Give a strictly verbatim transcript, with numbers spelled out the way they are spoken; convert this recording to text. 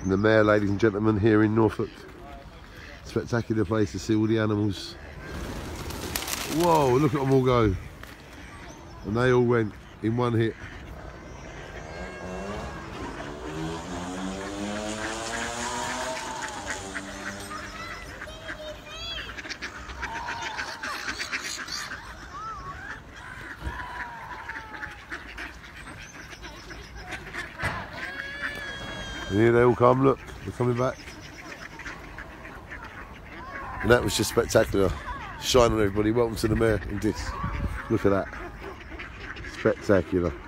And the mare, ladies and gentlemen, here in Norfolk. Spectacular place to see all the animals. Whoa, look at them all go. And they all went in one hit. And here they all come, look, they're coming back. And that was just spectacular. Shine on everybody, welcome to the mare in Diss. Look at that. Spectacular.